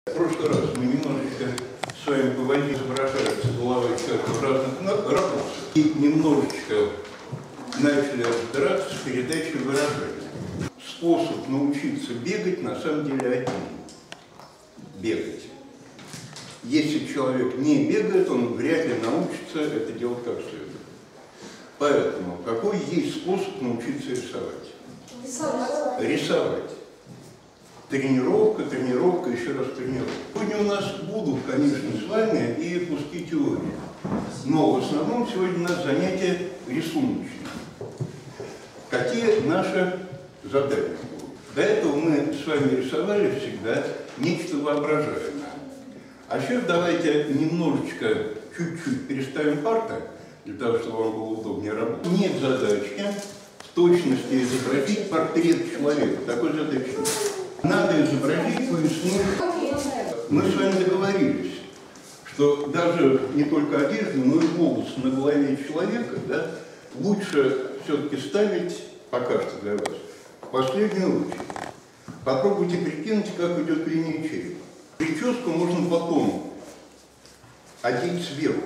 В прошлый раз мы немножечко с вами поводили, изображаются головы человека в разных ракурсах и немножечко начали разбираться с передачей выражения. Способ научиться бегать на самом деле один. Бегать. Если человек не бегает, он вряд ли научится это делать как следует. Поэтому какой есть способ научиться рисовать? Рисовать. Тренировка, тренировка, еще раз тренировка. Сегодня у нас будут, конечно, с вами и куски теории. Но в основном сегодня у нас занятия рисуночные. Какие наши задания будут? До этого мы с вами рисовали всегда нечто воображаемое. А сейчас давайте немножечко, чуть-чуть переставим парты, для того, чтобы вам было удобнее работать. Нет задачи в точности изобразить портрет человека. Такой задачи нет. Надо изобразить поясную. Мы с вами договорились, что даже не только одежду, но и волосы на голове человека, да, лучше все-таки ставить, пока что для вас, в последнюю очередь. Попробуйте прикинуть, как идет линия черепа. Прическу можно потом одеть сверху.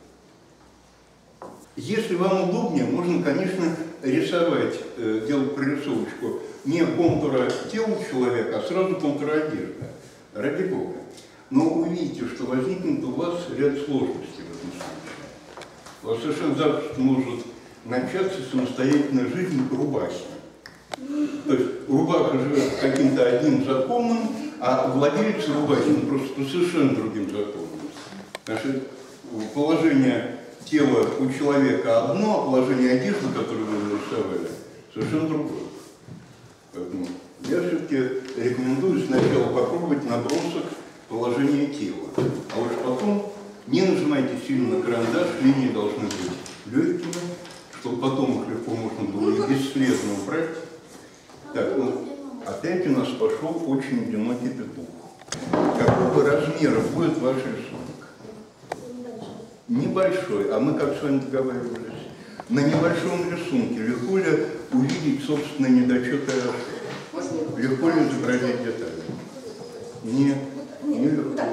Если вам удобнее, можно, конечно, рисовать, делать прорисовочку не контура тела человека, а сразу контура одежды. Ради Бога. Но увидите, что возникнет у вас ряд сложностей в этом случае. У вас совершенно запросто может начаться самостоятельная жизнь рубахи. То есть рубаха живет каким-то одним законом, а владелец рубахи просто по совершенно другим законам. Значит, положение тела у человека одно, а положение одежды, которую вы нарисовали, совершенно другое. Поэтому я все-таки рекомендую сначала попробовать набросок положения тела. А уж потом не нажимайте сильно на карандаш, линии должны быть легкими, чтобы потом их легко можно было и бесследно убрать. Так, ну, опять у нас пошел очень одинокий петух. Какого размера будет ваш рисунок? Небольшой, а мы как с вами договаривались? На небольшом рисунке легко ли увидеть собственные недочеты, легко ли изобразить детали? Не легко.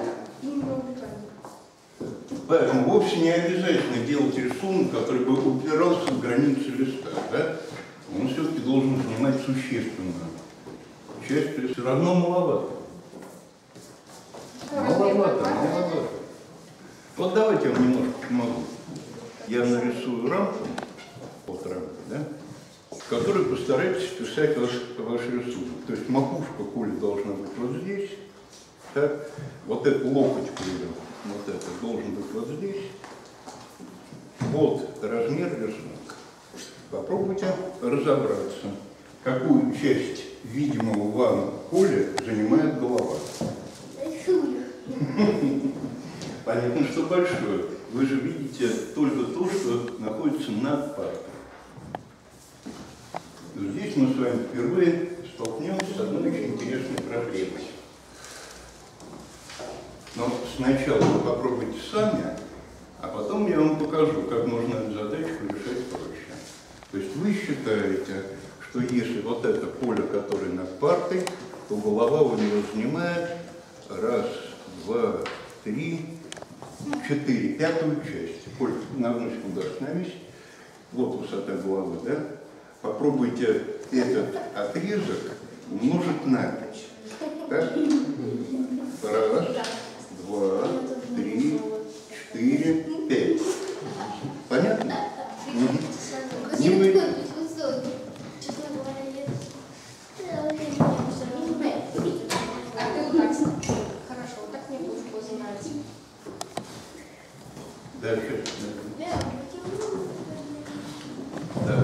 Поэтому вовсе не обязательно делать рисунок, который бы упирался в границы листа. Да? Он все-таки должен занимать существенную часть, все равно маловато. Маловато. Вот давайте я вам немножко помогу. Я нарисую рамку, вот рамка, да, в которой постарайтесь вписать ваш рисунок. То есть макушка кули должна быть вот здесь, так, вот этот локоть кули, вот это должен быть вот здесь. Вот размер рисунка. Попробуйте разобраться, какую часть видимого вам поля занимает голова. Понятно, что большое. Вы же видите только то, что находится над партой. Здесь мы с вами впервые столкнемся с одной очень интересной проблемой. Но сначала вы попробуйте сами, а потом я вам покажу, как можно эту задачку решать проще. То есть вы считаете, что если вот это поле, которое над партой, то голова у него занимает 1, 2, 3, 4, пятую часть. Коль на одну секунду остановись. Вот высота головы, да? Попробуйте этот отрезок умножить на 5. Так? 1, 2, 3, 4, 5. Понятно? Не вы. Дальше. Да.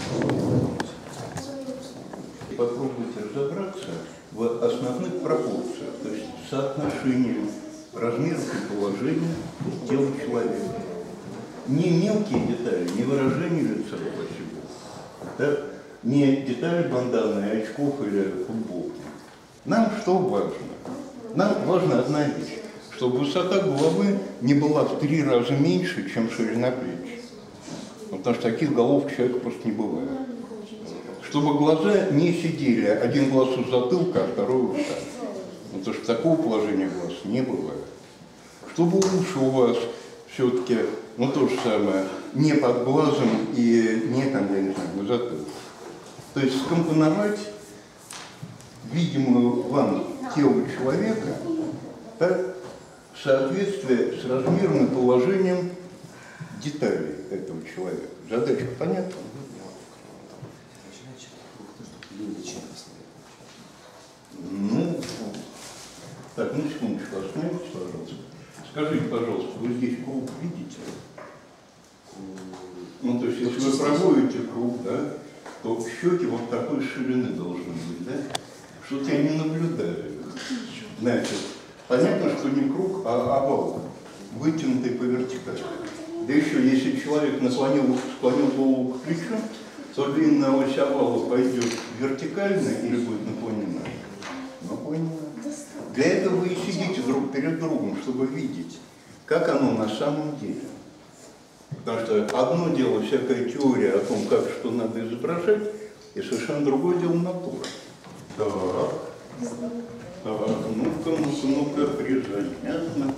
Попробуйте разобраться в основных пропорциях, то есть соотношении размеров и положения тела человека. Не мелкие детали, не выражение лица, спасибо, да? Не детали банданы, очков или футболки. Нам что важно? Нам важна одна вещь. Чтобы высота головы не была в 3 раза меньше, чем ширина плеч. Потому что таких голов человека просто не бывает. Чтобы глаза не сидели, один глаз у затылка, а второй у ушей. Потому что такого положения глаз не бывает. Чтобы уши у вас все-таки, ну то же самое, не под глазом и не там, я не знаю, на затылке. То есть скомпоновать видимую вам тело человека так, в соответствии с размером и положением деталей этого человека. Задача понятна? Ну, так, ну секундочку, остановитесь, пожалуйста. Скажите, пожалуйста, вы здесь круг видите? Ну, то есть, если вы проводите круг, да, то щеки вот такой ширины должны быть, да? Что-то я не наблюдаю. Значит, понятно, что не круг, а овал, вытянутый по вертикали. Да еще, если человек склонил голову к плечу, то длинная ось овала пойдет вертикально или будет наклонена? Наклонена. Для этого вы и сидите друг перед другом, чтобы видеть, как оно на самом деле. Потому что одно дело всякая теория о том, как что надо изображать, и совершенно другое дело натура. Так, ну-ка, призанятно.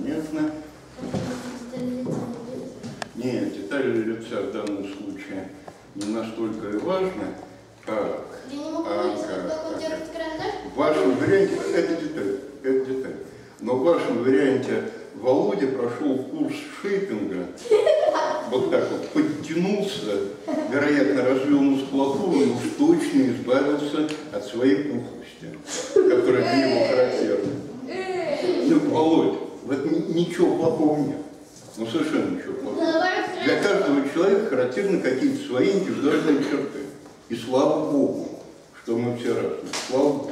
Нет, детали лица в данном случае не настолько и важны, как... Я не могу увидеть, как он держит карандаш. В вашем варианте, это деталь, но в вашем варианте Володя прошел курс шейпинга, вот так вот, подтянулся, вероятно, развил мускулатуру и уж точно избавился от своей пухлости, которая для него характерна. Ну, Володь, в этом ничего плохого нет. Ну, совершенно ничего плохого. Для каждого человека характерны какие-то свои индивидуальные черты. И слава Богу, что мы все разные. Слава Богу.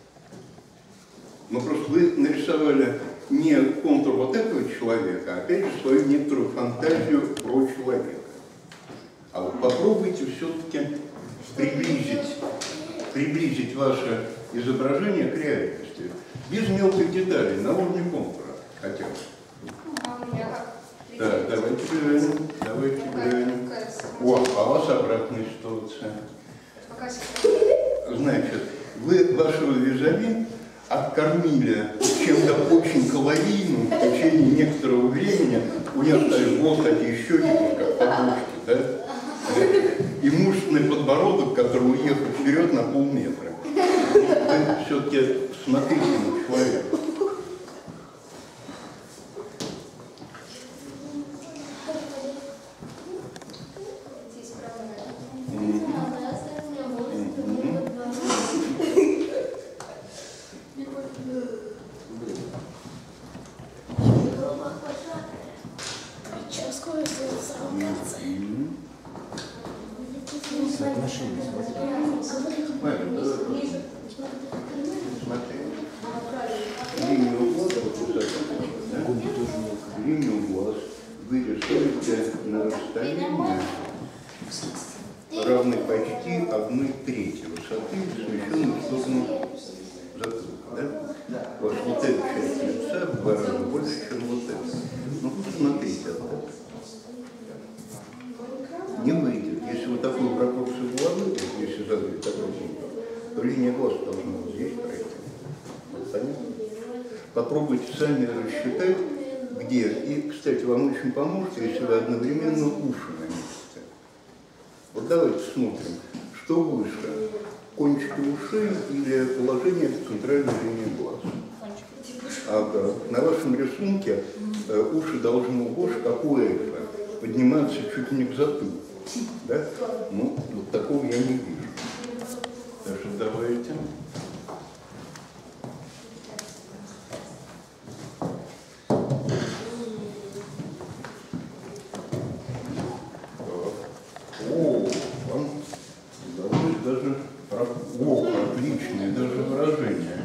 Но просто вы нарисовали не контур вот этого человека, а опять же свою некоторую фантазию про человека. А вот попробуйте все-таки приблизить ваше изображение к реальности. Без мелких деталей, на уровне контура хотя бы. Да, давайте глянем. О, а у вас обратная ситуация. Значит, вы вашего визави откормили чем-то очень калорийным в течение некоторого времени, у нее стали вот такие щеки, как подушки, да? И мужественный подбородок, который уехал вперед на полметра. Вы все-таки смотрите на человека. Линию глаз вы рисуете на расстоянии, равной почти 1/3 высоты, смещенной в сторону затылка. Да? Вот эта часть лица в 2 раза больше, чем вот эта. Ну, посмотрите оттуда. Не выйдет. Если вот такую пропорцию головы, если задать такой контур, то линия глаз должна вот здесь пройти. Вот, понятно? Попробуйте сами рассчитать, где. И, кстати, вам очень поможет, если вы одновременно уши наметите. Вот давайте смотрим, что выше, кончики ушей или положение центральной линии глаз. Ага. На вашем рисунке уши должны у кошек, как у эльфа, подниматься чуть не к затылку. Да? Ну, вот такого я не вижу. Так что давайте. Отличное даже выражение.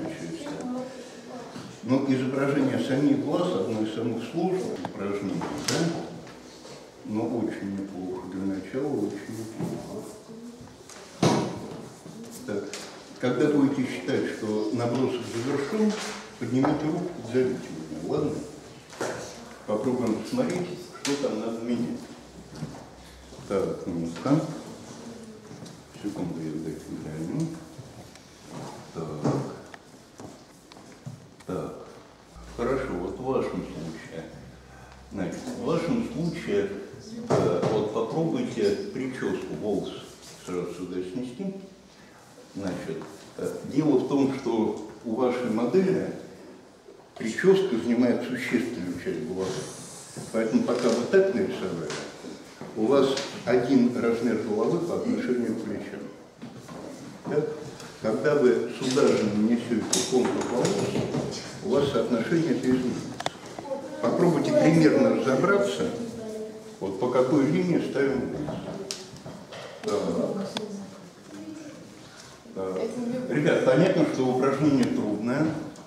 Но изображение самих глаз одно из самых сложных упражнений, да? Но очень неплохо. Для начала очень неплохо. Так, когда будете считать, что набросок завершен, поднимите руку, подзовите меня, ладно? Попробуем посмотреть, что там надо менять. Так, ну-ка. Секунду, я гляну. Так. Хорошо, вот в вашем случае. Значит, в вашем случае вот попробуйте прическу, волосы сразу сюда снести. Значит, дело в том, что у вашей модели прическа занимает существенную часть головы. Поэтому пока вы так нарисовали, у вас один размер головы по отношению к плечам. Так? Когда вы сюда же нанесете контур волос, у вас соотношение это изменится. Попробуйте примерно разобраться, вот по какой линии ставим волос. Ребят, понятно, что упражнение трудное.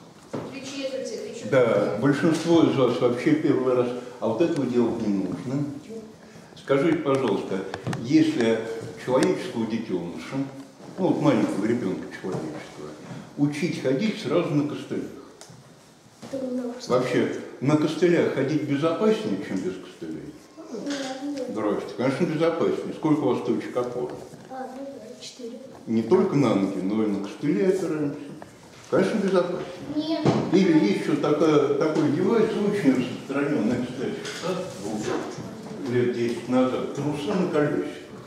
Да, большинство из вас вообще первый раз, а вот этого делать не нужно. Скажите, пожалуйста, если человеческого детеныша, ну вот маленького ребенка человеческого, учить ходить сразу на костылях. Вообще, на костылях ходить безопаснее, чем без костылей? Здравствуйте, конечно, безопаснее. Сколько у вас точек опоры? 4. Не только на ноги, но и на костыле опираемся. Конечно, безопаснее. Нет. Или есть еще такой девайс, очень распространенный, кстати, лет 10 назад, трусы на колесиках.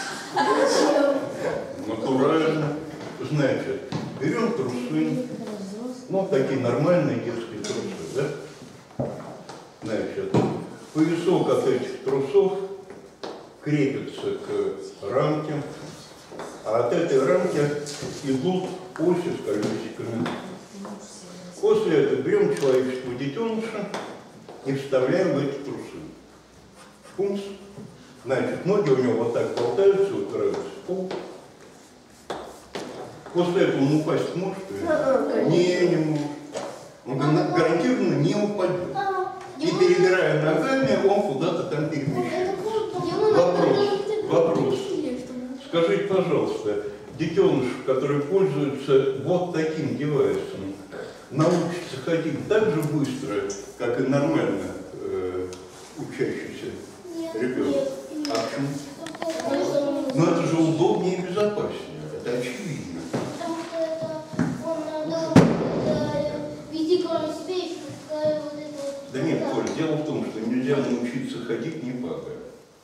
Натурально. Значит, берем трусы, ну, такие нормальные детские трусы, да? Значит, поясок от этих трусов крепится к рамке, а от этой рамки идут оси с колесиками. После этого берем человеческого детеныша и вставляем в эти трусы. Пумс. Значит, ноги у него вот так болтаются, упираются в пол. После этого он упасть может? Не может. Он гарантированно не упадет. И перебирая ногами, он куда-то там перемещается. Вопрос. Скажите, пожалуйста, детеныш, который пользуется вот таким девайсом, научится ходить так же быстро, как и нормально учащийся ребенок? А почему? Но это же удобнее и безопаснее, это очевидно. Потому что это он должен вести кроме себя и вот это вот. Да нет, Коль, дело в том, что нельзя научиться ходить, не падая.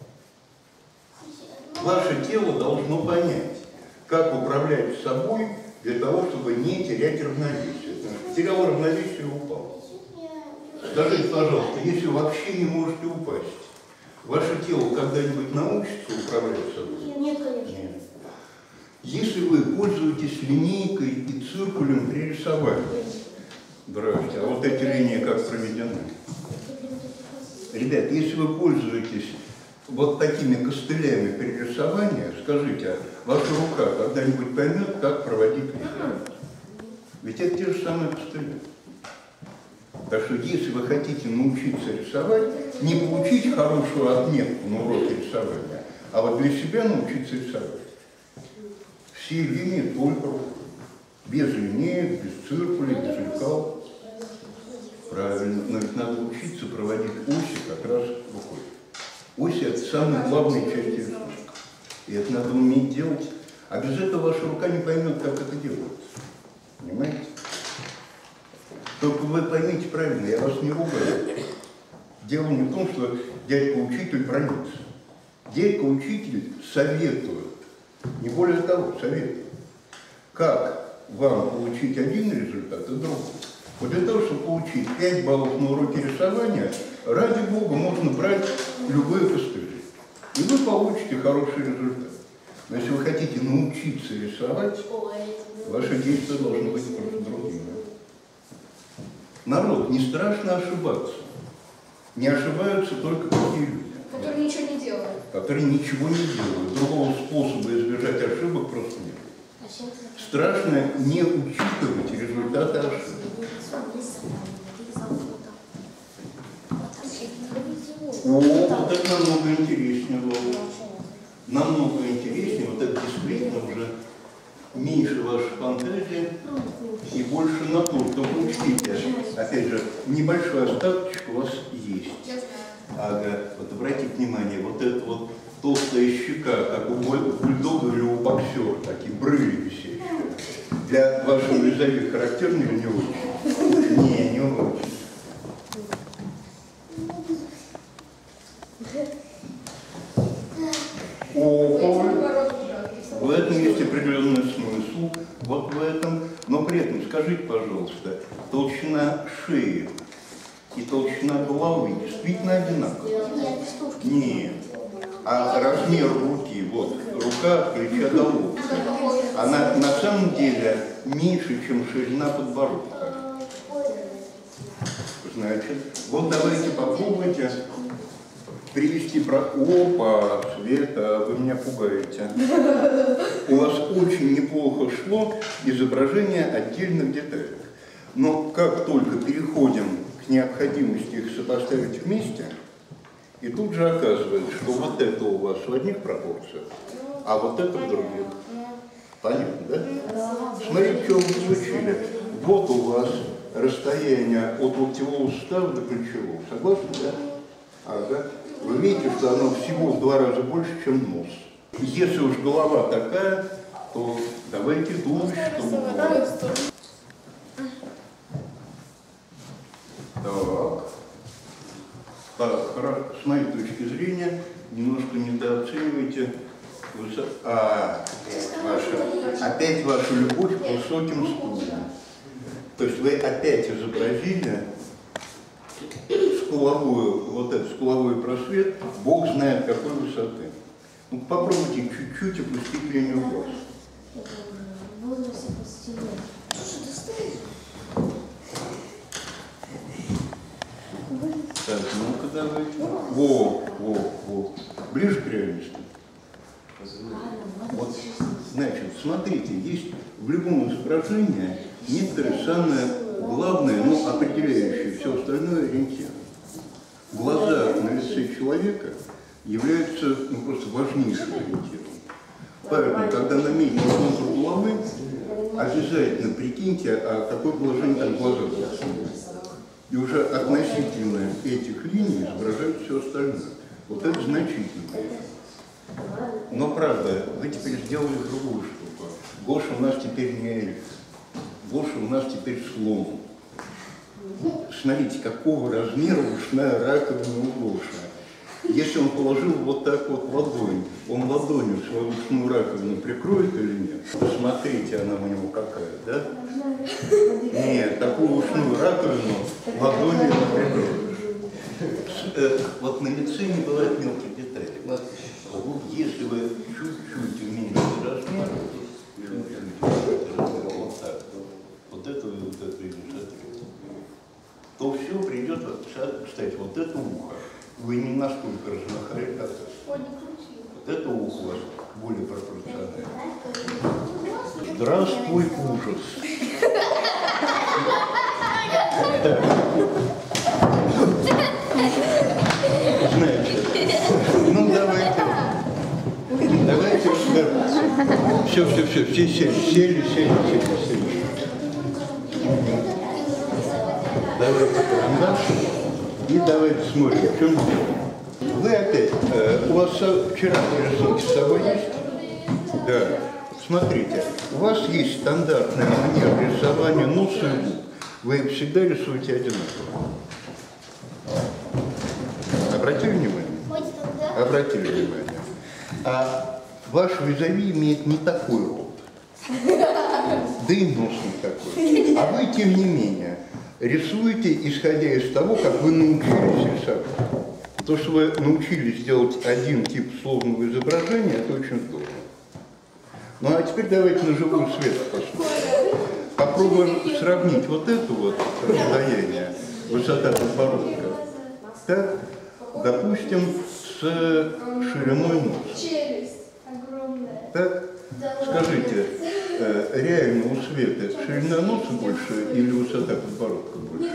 Ваше тело должно понять, как управлять собой для того, чтобы не терять равновесие. Потерял равновесие и упал. Скажите, пожалуйста, если вы вообще не можете упасть, ваше тело когда-нибудь научится управлять собой? Нет, конечно. Нет. Если вы пользуетесь линейкой и циркулем при рисовании, здравствуйте, а вот эти линии как проведены? Ребят, если вы пользуетесь вот такими костылями при рисовании, скажите, а ваша рука когда-нибудь поймет, как проводить линию? Ведь это те же самые костыли. Так что если вы хотите научиться рисовать, не получить хорошую отметку на уроке рисования, а вот для себя научиться рисовать. Все линии только рукой. Без линеек, без циркулей, без лекал. Правильно, но ведь надо учиться проводить оси как раз рукой. Оси – это самая главная часть рисунка. И это надо уметь делать. А без этого ваша рука не поймет, как это делается. Понимаете? Только вы поймите правильно, я вас не ругаю. Дело не в том, что дядька-учитель бронится. Дядька-учитель советует, не более того, советует, как вам получить один результат и другой. Вот для того, чтобы получить 5 баллов на уроке рисования, ради Бога, можно брать любые костыли. И вы получите хороший результат. Но если вы хотите научиться рисовать, ваши действия должны быть просто другими. Народ, не страшно ошибаться. Не ошибаются только такие люди. Которые ничего не делают. Которые ничего не делают. Другого способа избежать ошибок просто нет. Страшно не учитывать результаты ошибок. О, вот это намного интереснее было. Намного интереснее. Вот это действительно уже меньше вашей фантазии и больше натур. Только учтите, опять же, небольшой остаточек у вас есть. Ага, вот обратите внимание, вот эта вот толстая щека, как у бульдога или у боксера, такие брыли висящие. Для вашего визави характерно или не очень? Не очень. шеи и толщина головы действительно одинаковые? Нет. А размер руки, вот, рука от плеча до локтя, она на самом деле меньше, чем ширина подбородка. Значит, вот давайте попробуйте привести про... Опа, Света, вы меня пугаете. У вас очень неплохо шло изображение отдельных деталей. Но как только переходим к необходимости их сопоставить вместе, и тут же оказывается, что вот это у вас в одних пропорциях, а вот это в других. Понятно, да? Смотрите, что вы получили. Вот у вас расстояние от локтевого сустава до плечевого. Согласны, да? Ага. Вы видите, что оно всего в 2 раза больше, чем нос. Если уж голова такая, то давайте думать, что... Так, хорошо. С моей точки зрения, немножко недооцениваете опять вашу любовь к высоким стульям. То есть вы опять изобразили скуловую, вот этот скуловой просвет, Бог знает какой высоты. Ну, попробуйте чуть-чуть опустить линию глаз. Так, ну-ка давайте. Во. Ближе к реальности. Вот, значит, смотрите, есть в любом изображении некоторые самые главные, но определяющие все остальное ориентиры. Глаза на лице человека являются просто важнейшим ориентиром. Поэтому, когда наметите контур головы, обязательно прикиньте, а какое положение там глаза будут. И уже относительно этих линий изображают все остальное. Вот это значительно. Но правда, вы теперь сделали другую штуку. Гоша у нас теперь не эльф. Гоша у нас теперь слон. Смотрите, какого размера ушная раковина у Гоши. Если он положил вот так вот ладонь, он ладонью свою ушную раковину прикроет или нет? Посмотрите, она у него какая, да? Нет, такую ушную раковину ладонью не прикроешь. Вот на лице не бывает мелких деталей. Если вы чуть-чуть уменьшите размер, вот так, вот это и вот это, то все придет, кстати, вот это ухо. Вы не настолько размахали, как это. Вот это ухо у вас более пропорциональное. Здравствуй, ужас. Значит, ну давайте разбираться. Все сели. Давайте карандаш и давайте смотрим, в чем дело. Вы опять, у вас вчера рисунки с собой есть? Да. Смотрите, у вас есть стандартная манера рисования носа и губ. Вы их всегда рисуете одинаково. Обратили внимание? Обратили внимание. А ваш визави имеет не такой рот. Да и нос не такой. А вы, тем не менее, рисуете, исходя из того, как вы научились рисовать. То, что вы научились делать один тип сложного изображения, это очень здорово. Ну а теперь давайте на живую свет посмотрим. Попробуем сравнить вот это вот расстояние, высота подбородка, так, допустим, с шириной носа. Так, скажите, реально у Светы ширина носа больше или высота подбородка больше?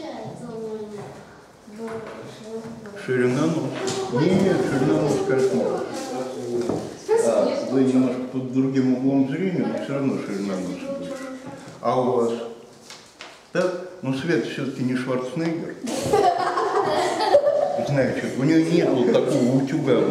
Ширина носа. Нет, ширина носа, конечно, больше. Вы немножко под другим углом зрения, но все равно ширина носа больше. А у вас? Так? Ну, Света все-таки не Шварценеггер. Значит, у нее нет вот такого утюга.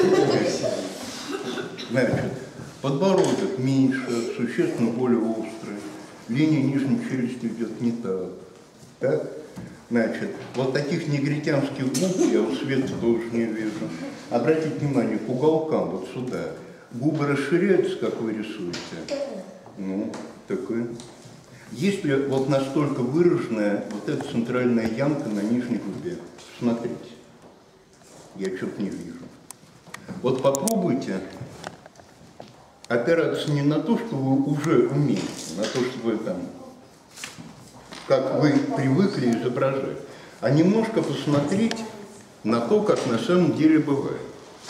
Значит, подбородок меньше, существенно более острый. Линия нижней челюсти идет не так. Так? Значит, вот таких негритянских губ я у Светы тоже не вижу. Обратите внимание, к уголкам, вот сюда. Губы расширяются, как вы рисуете. Ну, такой. Есть ли вот настолько выраженная вот эта центральная ямка на нижней губе? Смотрите, я что-то не вижу. Вот попробуйте опираться не на то, что вы уже умеете, на то, что вы там, как вы привыкли изображать, а немножко посмотреть на то, как на самом деле бывает.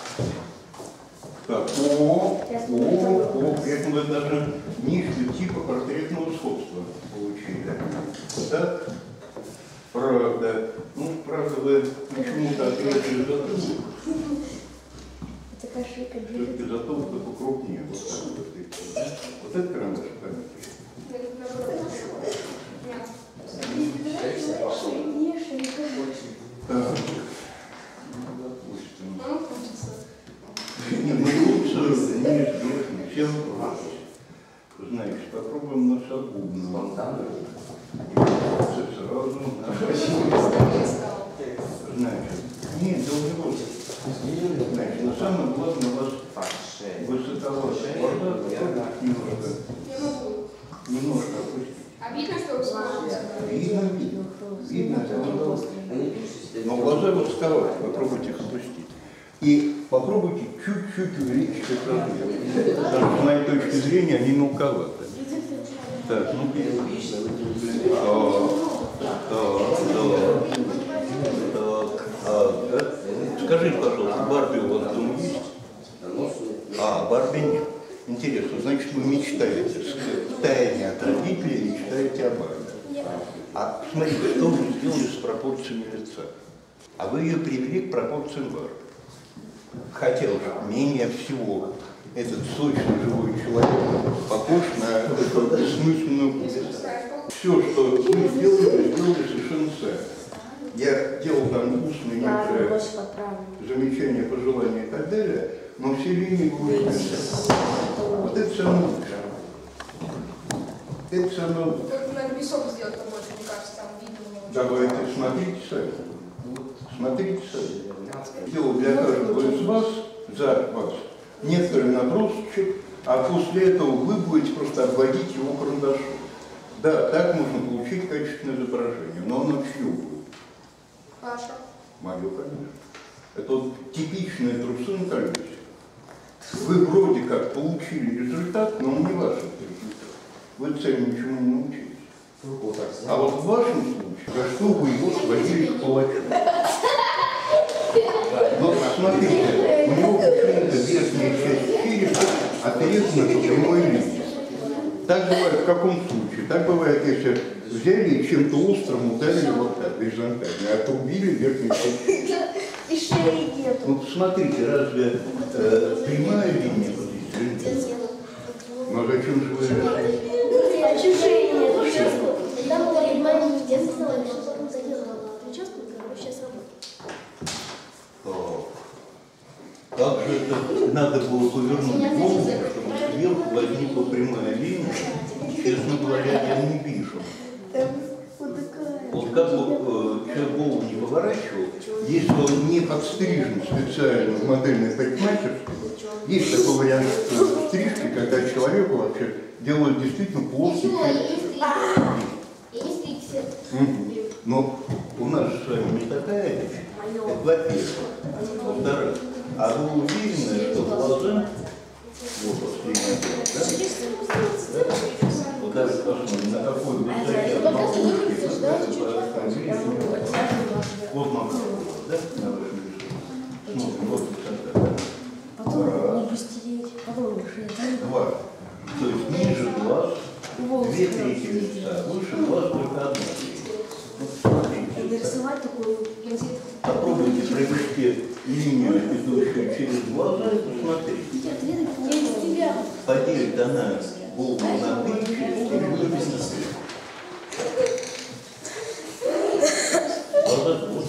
Так, при этом вы даже нижнего типа портретного сходства получили. Так, правда. Ну, правда, вы почему-то ответили затылок. Все-таки затылок-то покрупнее. Вот так вот. Вот это карандаш памяти. Так. Не, ну лучше, неизбежно, всем значит, попробуем носогубную. Сразу. Значит, нет, да у него. Значит, но самое главное, у вас высоковатая глаза, немножко опустить. А видно, что вы смотрите? Видно, но глаза высоковаты, попробуйте их опустить. И попробуйте чуть-чуть увеличить их размер. Потому что, с моей точки зрения, они мелковаты. Так, ну скажите, пожалуйста, Барби у вас дома есть? А, Барби нет. Интересно, значит, вы мечтаете, втайне от родителей мечтаете о Барби. А смотрите, что вы сделали с пропорциями лица? А вы ее привели к пропорциям Барби. Хотя уже менее всего этот сочный живой человек похож на эту бессмысленную пустоту. Все, что вы сделали совершенно сами. Я делал там устные некоторые замечания, пожелания и так далее, но все линии вы увидели. Вот это самое лучшее. Это самое лучшее. Только надо висок сделать побольше, мне кажется, там видно у него. Давайте, смотрите сами. Смотрите сами. Дело для каждого из вас, за вас, некоторый набросочек, а после этого вы будете просто обводить его карандашом. Да, так можно получить качественное изображение, но оно чье будет? Паша. Мое, конечно. Это вот типичная трусынкальность. Вы вроде как получили результат, но он не ваш результат. Вы цели ничему не научились. А вот в вашем случае, за что вы его сводили к палачу? Но смотрите, у него почему-то верхняя часть черепа отрезана по прямой линии. Так бывает в каком случае? Так бывает, если взяли и чем-то острым ударили вот так, горизонтально, и отрубили верхнюю часть черепа. И шеи нету. Ну, посмотрите, разве прямая линия вот здесь? Но зачем же вы решили? А шеи нету. Там была прямая линия, я знала, что потом заделала прическу, короче, сейчас работает. Как же это надо было повернуть голову, чтобы сверху возникла прямая линия? Честно говоря, я не вижу. Вот как бы человек голову не поворачивал, если он не подстрижен специально в модельной парикмахерской, есть такой вариант стрижки, когда человеку вообще делают действительно плоский череп. Я не стригся. Но у нас с вами не такая речь. Это во-первых. Во-вторых, а вы уверены, что глаза, вот последний отдел, да? Вот давайте посмотрим, на какой высоте макушки, вот макушка, да, на вашем рисунке. Смотрим, вот высота. Потом не постереть, потом решить. Два. То есть ниже глаз, 2/3 лица, выше глаз только 1/3. Вот смотрите. Нарисовать такую Попробуйте провести линию, идущую через глаза, и посмотрите. Поделит она голову на 3 части и будет быстрее. Глаза тоже.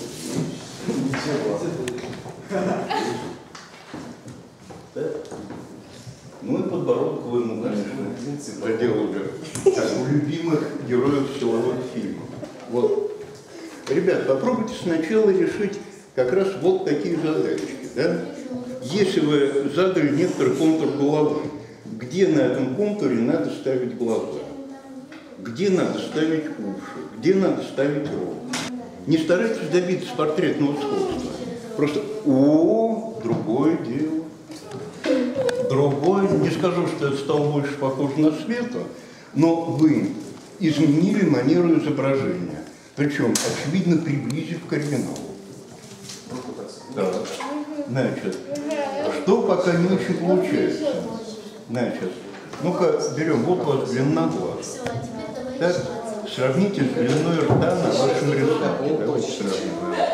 Ну и подбородок вы ему, конечно, проделали, как у любимых героев силовых фильмов. Вот. Ребят, попробуйте сначала решить как раз вот такие задачки. Да? Если вы задали некоторый контур головы, где на этом контуре надо ставить глаза? где надо ставить уши, где надо ставить рот. Не старайтесь добиться портретного сходства. Просто другое дело. Другое, не скажу, что я стал больше похож на Свету, но вы изменили манеру изображения, причем, очевидно, приблизив к оригиналу. Да. Значит, что пока не очень получается? Значит, ну-ка берем, вот у вас длина глаз. Так, сравните с длиной рта на вашем рисунке. Давайте сравним.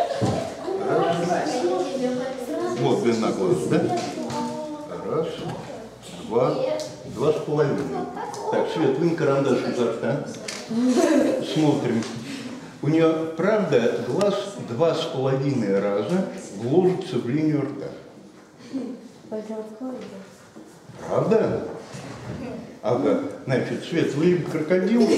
Вот длина глаз, да? Раз, два с половиной. Так, Свет, вынь карандаш изо рта. Смотрим. У нее, правда, глаз 2,5 раза вложится в линию рта. Правда? Ага. Значит, Свет, вы либо крокодил,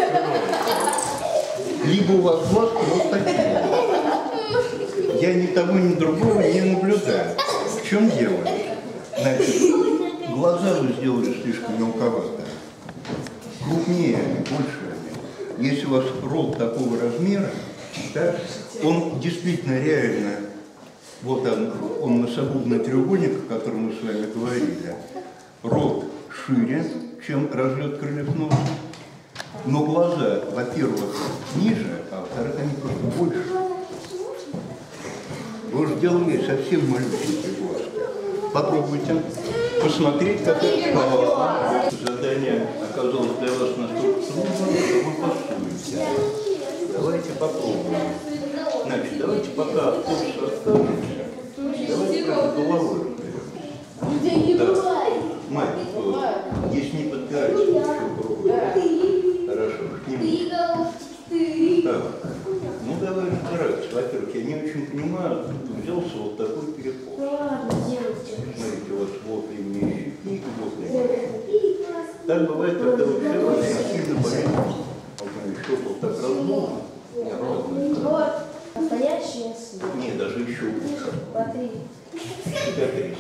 либо у вас глазки вот такие. Я ни того, ни другого не наблюдаю. В чем дело? Значит, глаза вы сделали слишком мелковато. Крупнее они, больше они. Если у вас рот такого размера, да, он действительно реально, вот он носогубный треугольник, о котором мы с вами говорили, рот шире, чем разлет крыльев носа, но глаза, во-первых, ниже, а во-вторых, они просто больше. Вы уже сделали совсем маленькие глазки. Попробуйте посмотреть, как это задание оказалось для вас настолько трудным, что вы постуете. Давайте попробуем. Значит, давайте пока курс расскажете, давайте как головой разберемся. Да. Майк, если не подбираете, еще пробуйте. Хорошо, так, ну давай разбираться. Во-первых, я не очень понимаю, откуда взялся вот такой перекос. Смотрите, вот вот линия щеки и вот линия. Так бывает, когда вы все очень сильно болеете. Щеку так раздуло. Настоящее свет. Не, даже еще лучше. Смотри. Cicatriz.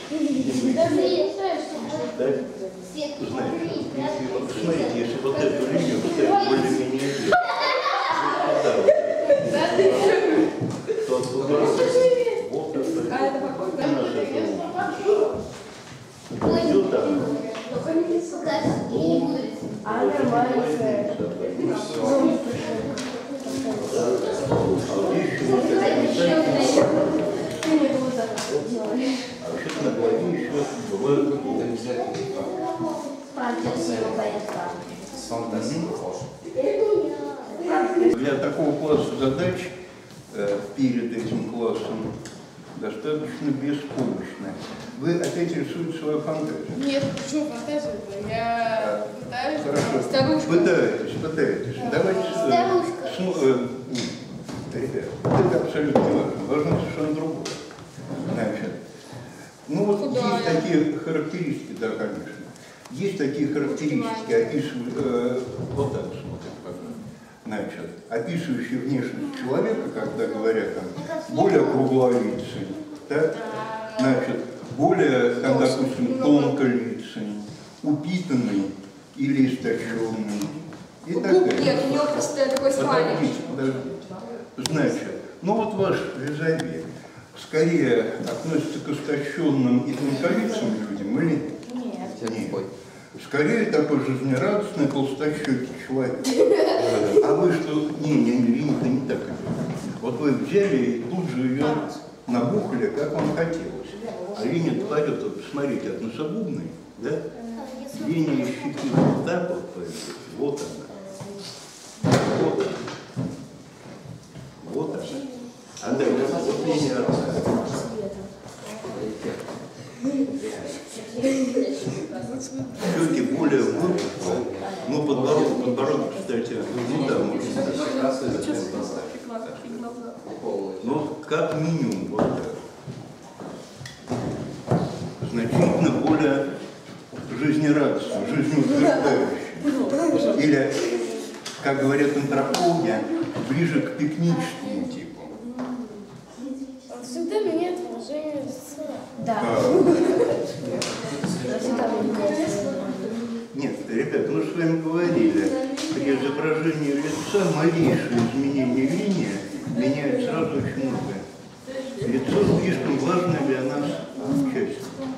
Знаете, если вот эту линию ставить более-менее вверх, то оттуда вот А нормальная. А вообще на голове еще бывают для такого класса задач перед этим классом достаточно беспомощно. Вы опять рисуете свою фантазию? Нет, почему фантазию? Я пытаюсь. Хорошо. Старушка. Пытаетесь. Давайте. Ребят, это абсолютно не важно. Важно совершенно другое. Значит, ну вот есть такие характеристики, да, конечно. Есть такие характеристики, описывающие, вот так смотрим, пожалуйста. Значит, описывающие внешность человека, когда говорят там, более круглолицый, так? Значит, более, там, допустим, тонколицый, упитанный или истощенный и так далее. Нет, у него просто такой смайлик. Подождите. Значит, ну вот ваш визави скорее относится к истощенным и тонколицым людям или нет? Скорее такой жизнерадостный толстощекий человек. А вы что? Винка не так. Вот вы взяли и тут же ее набухали, как вам хотелось. А линия пойдет, вот посмотрите, от носогубной, да? Линия щеки вот так вот пойдет. Вот она. Вот она. Вот она. А дальше вот линия рта. Щеки более выпуклые, но подбородок, кстати, ну да, можно сказать. Но как минимум вот так. Значительно более жизнерадостный, жизнеутверждающий. Или, как говорят антропологи, ближе к пикническому типу. Он всегда меняет выражение лица. Да. Нет, ребят, мы же с вами говорили, при изображении лица малейшее изменение линии меняет сразу очень многое. Лицо слишком важная для нас часть.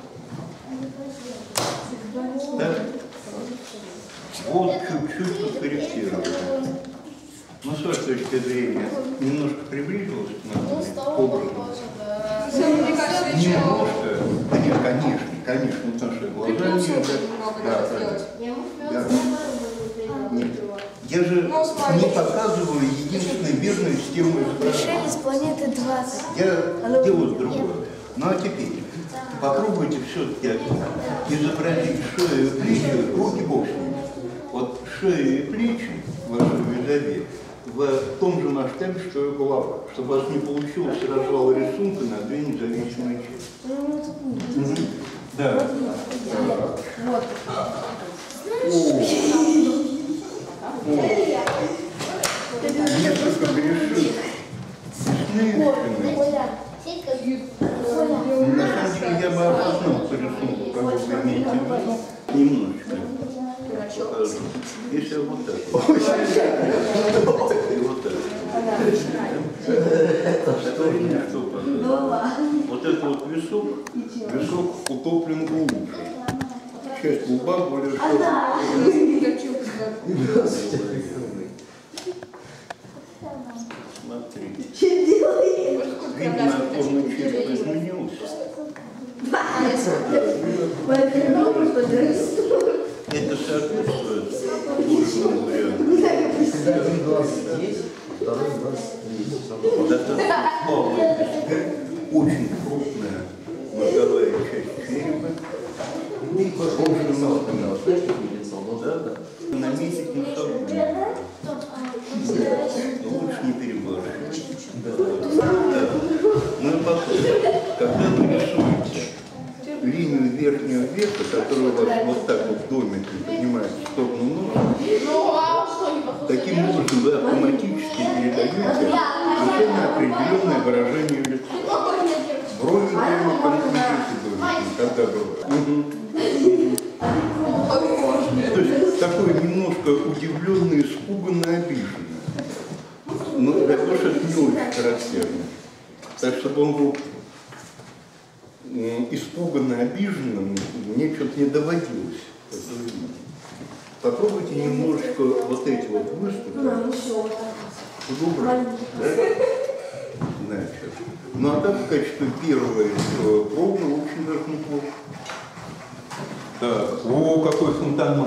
Так? Вот чуть-чуть подкорректировали. Ну, с вашей точки зрения, немножко приблизилось к Ну, нам стало образу? похоже, да. Мне кажется, еще Немножко, да нет, конечно, потому что глаза приплюснуть не немного надо сделать. Я Да. не Нет. Я же Ну, смотрите. не показываю единственную верную систему изображения. Пришелец планеты 20. Я делаю другое. Ну а теперь попробуйте все-таки изобразить шею и плечи, руки бог с ними. Вот шею и плечи вашего видови в том же масштабе, что и голова, чтобы у вас не получилось развал рисунка на две независимые части. Мгм. Да. Вот. Несколько грешит. На самом деле я бы опознал по рисунку, кого вы имеете в виду, немножечко покажу. Если вот так вот. И вот так. Что, пожалуйста? Вот это вот висок утоплен глубже. Часть лба более широкая. Смотрите. Видно, форма черепа изменилась. Это соответствует лучшему варианту. Достаточно плавная, очень крупная мозговая часть черепа. Наметить на собой. Лучше не перебарщивать. Ну и потом, когда вы рисуете линию верхнего века, которая у вас вот так вот домик поднимает в сторону носа, Ну, а что не похоже? таким образом вы автоматически передаете совершенно определенное выражение лица. Брови прямо конкретно, когда брови. То есть такое немножко удивленное, испуганное, обиженное. Но для того, что это не очень характерно. Так, чтобы он был испуганно обиженным, мне что-то не доводилось. Попробуйте немножечко вот эти вот выступы. Подубрать. Да? Значит. Ну а так в качестве первой пробы очень даже неплохо. Так, о, какой фонтанмас.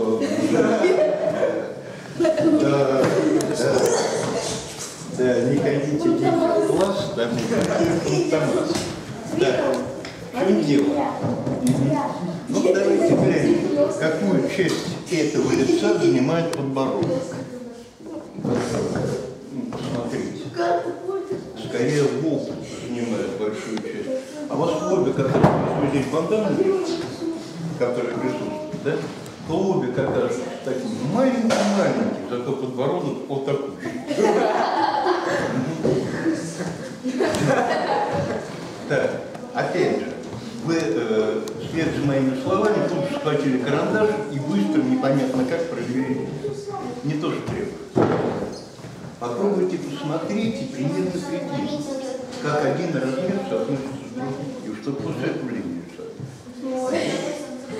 Да, не ходите в класс, там фонтанмас. Да, в чем дело? Ну давайте глянем, какую часть этого лица занимает подбородок. Смотрите. Скорее лоб занимает большую часть. А у вас в лобе как раз здесь фонтан, который присутствует, да? То лобик окажется таким маленький, зато подбородок вот такой. Так, опять же, вы вслед за моими словами тут же схватили карандаш и быстро, непонятно как, провели. Не то, что требуется. Попробуйте посмотреть и примерно прикинуть, как один размер соотносится с другим, и чтобы после этого линию соотносится.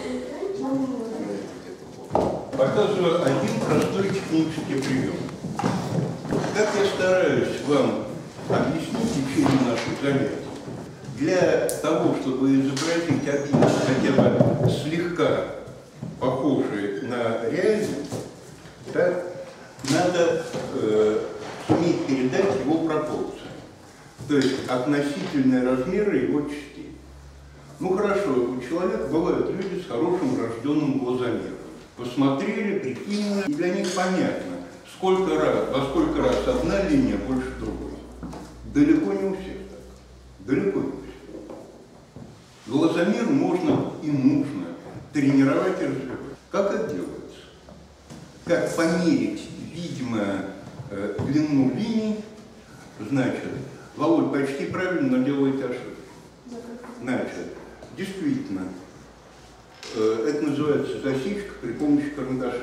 Показываю один простой технический прием. Как я стараюсь вам объяснить в течение наших занятий, для того, чтобы изобразить объект хотя бы слегка похожий на реальность, так, надо суметь передать его пропорции, то есть относительные размеры его частей. Ну хорошо, у человека бывают люди с хорошим врожденным глазомером. Посмотрели, прикинули, и для них понятно, во сколько раз одна линия больше другой. Далеко не у всех так. Далеко не у всех. Глазомер можно и нужно тренировать и развивать. Как это делается? Как померить, видимо, длину линий, значит, Володь почти правильно, но делаете ошибку. Значит, действительно, это называется засечка при помощи карандаша.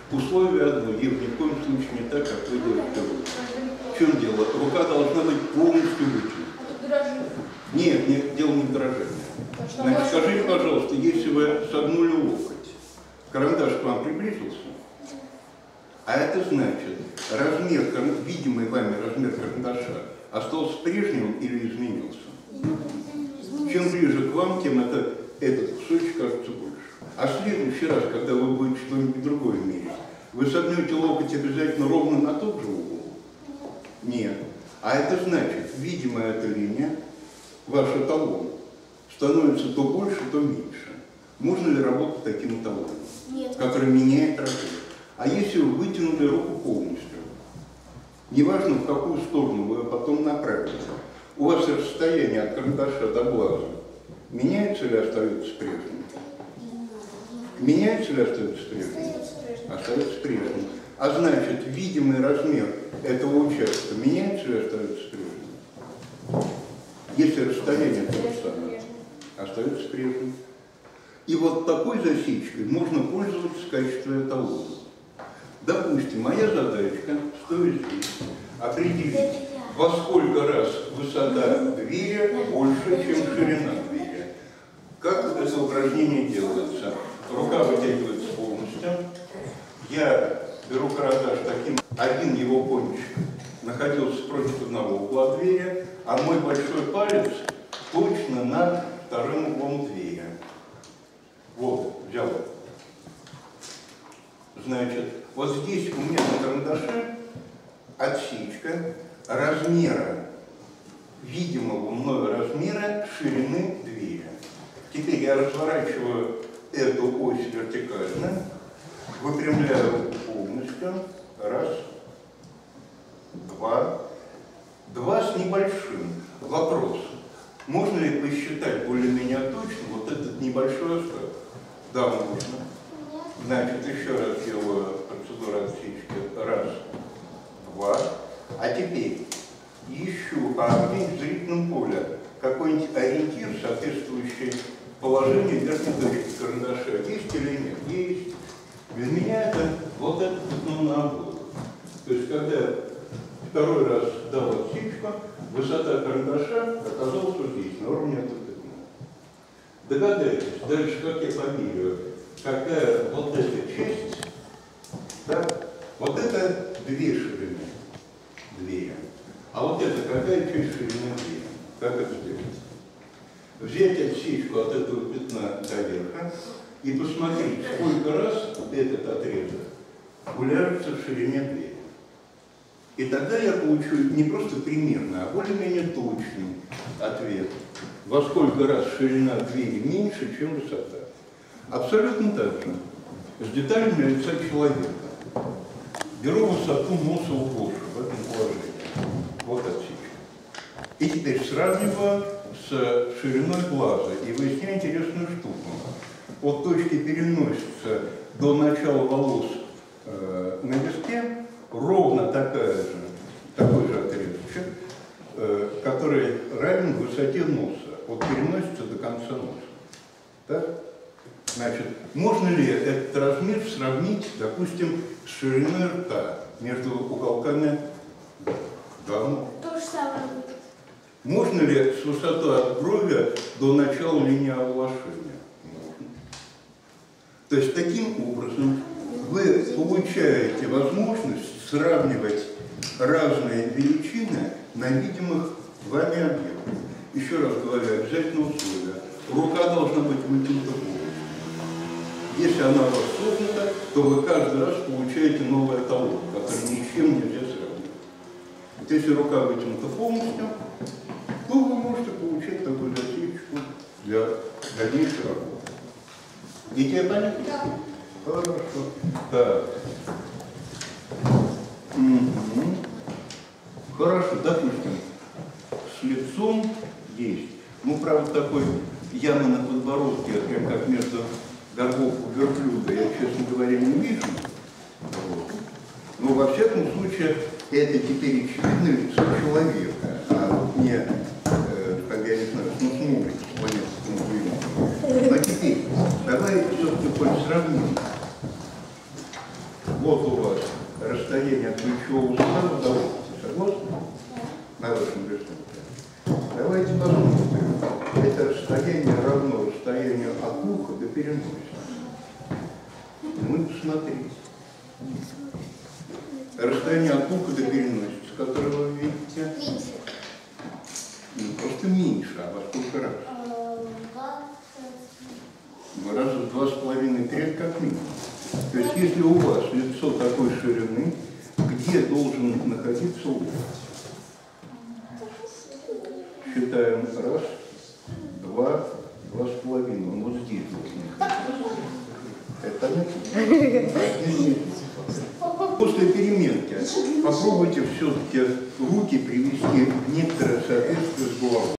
Условие одно, ей ни в коем случае не так, как вы делаете руку. В чем дело? Рука должна быть полностью вытянута. Нет, нет, дело не в дрожании. Значит, скажите, пожалуйста, если вы согнули локоть, карандаш к вам приблизился, а это значит, размер, видимый вами размер карандаша остался прежним или изменился? Чем ближе к вам, тем этот кусочек кажется больше. А в следующий раз, когда вы будете что-нибудь другое мерить, вы согнете локоть обязательно ровно на тот же угол? Нет. А это значит, видимая эта линия, ваш эталон, становится то больше, то меньше. Можно ли работать таким эталоном? Нет. Который меняет размер? А если вы вытянули руку полностью, неважно в какую сторону вы ее потом направите, у вас расстояние от карандаша до глаза меняется или остается прежним? Меняется или остается прежним? Остается прежним. А значит, видимый размер этого участка меняется или остается прежним? Если расстояние то же самое, остается прежним. И вот такой засечкой можно пользоваться в качестве эталона. Допустим, моя задачка, стоя здесь, определить, во сколько раз высота двери больше, чем ширина двери. Как это упражнение делается? Рука вытягивается полностью. Я беру карандаш таким, один его кончик находился против одного угла двери, а мой большой палец точно над вторым углом двери. Вот, взял. Значит, вот здесь у меня на карандаше отсечка размера, видимого мною размера ширины двери. Теперь я разворачиваю эту ось вертикально, выпрямляю полностью. Раз, два. Два с небольшим. Вопрос. Можно ли посчитать более-менее точно вот этот небольшой остаток? Да, можно. Значит, еще раз делаю процедуру отсечки. Раз, два. А теперь ищу в зрительном поле какой-нибудь ориентир, соответствующий положению верхней точки карандаша. Есть или нет? Есть. Для меня это вот этот основной обвод. То есть, когда я второй раз дал отсечку, высота карандаша оказалась вот здесь, на уровне этого пятна. Догадайтесь, дальше как я померяю, какая вот эта часть, да, вот это две ширины двери. А вот это какая часть ширины двери? Как это сделать? Взять отсечку от этого пятна до верха и посмотреть, сколько раз этот отрезок уляжется в ширине двери. И тогда я получу не просто примерный, а более-менее точный ответ. Во сколько раз ширина двери меньше, чем высота. Абсолютно так же. С деталями лица человека. Беру высоту носа у Гоши в этом положении. Вот отсечка. И теперь сравниваю с шириной глаза и выясняю интересную штуку. От точки переносится до начала волос на виске ровно такой же отрезочек, который равен высоте носа. Вот переносится до конца носа. Так? Значит, можно ли этот размер сравнить, допустим, с шириной рта между уголками? Да. То же самое. Можно ли с высоты от брови до начала линии оглашения? Можно. То есть таким образом вы получаете возможность сравнивать разные величины на видимых вами объектах. Еще раз говорю, обязательно условие. Рука должна быть вытянута полностью. Если она у вас согнута, то вы каждый раз получаете новый эталон, который ни с чем нельзя сравнивать. Вот если рука вытянута полностью, то вы можете получать такую засечку для дальнейшей работы. Идея понятна? Да. Хорошо. Так. Угу. Хорошо, допустим, с лицом есть. Ну, правда, такой ямы на подбородке, прям как между горбов у верблюда, я, честно говоря, не вижу. Вот. Но, во всяком случае, это теперь очевидно лицо человека, а не, как я не знаю, снуснули планетскому времени. Но теперь, давайте все-таки хоть сравним. на вашем рисунке. Давайте посмотрим. Это расстояние равно расстоянию от уха до переносицы. Мы посмотрите. Расстояние от уха до переносицы, которое вы видите, Меньше. просто меньше, а во сколько раз? 20. Раза в 2,5-3 как минимум. То есть если у вас лицо такой ширины, где должен находиться лоб? Считаем. Раз, два, 2,5. Он вот здесь должен находиться. Это понятно? После переменки попробуйте все-таки руки привести в некоторое соответствие с головой.